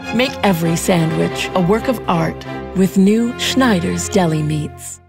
Make every sandwich a work of art with new Schneiders Deli Meats.